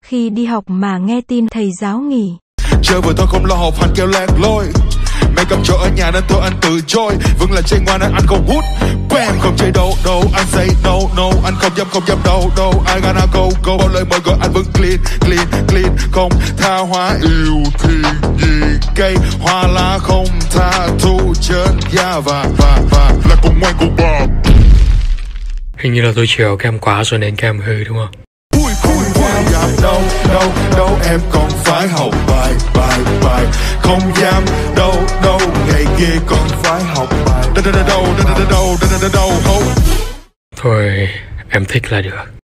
khi đi học mà nghe tin thầy giáo nghỉ. Chơi vừa thôi không lo học hành kêu lạc lôi. Mẹ cầm chỗ ở nhà nên thôi anh từ chối. Vẫn là chơi ngoan nên anh không hút. Bam không chơi đâu đâu. Anh say no no. Anh không dám đâu đâu. I gonna go go. Bao lời mời gọi anh vẫn clean. Không tha hóa yêu thiên nhiên. Cây hoa lá không tha thu trên da và là con ngoan của bà. Hình như là tôi chiều kem quá rồi nên kem hư đúng không? Đâu em còn phải học bài. Không dám đâu ngày kia còn phải học bài. Đâu. Thôi em thích là được.